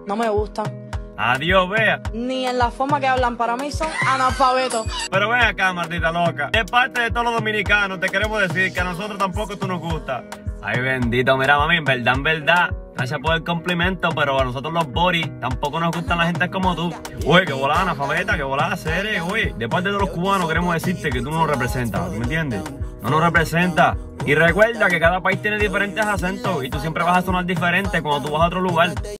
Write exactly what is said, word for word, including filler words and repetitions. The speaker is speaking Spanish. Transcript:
No me gustan. Adiós, vea. Ni en la forma que hablan, para mí son analfabetos. Pero ven acá, maldita loca. De parte de todos los dominicanos, te queremos decir que a nosotros tampoco tú nos gusta. Ay, bendito, mira, mami, en verdad, en verdad. Gracias por el complemento, pero a nosotros los boris tampoco nos gustan la gente como tú. Uy, que volada analfabeta, que volada seria, uy. De parte de los cubanos queremos decirte que tú no nos representas, ¿me entiendes? No nos representas. Y recuerda que cada país tiene diferentes acentos y tú siempre vas a sonar diferente cuando tú vas a otro lugar.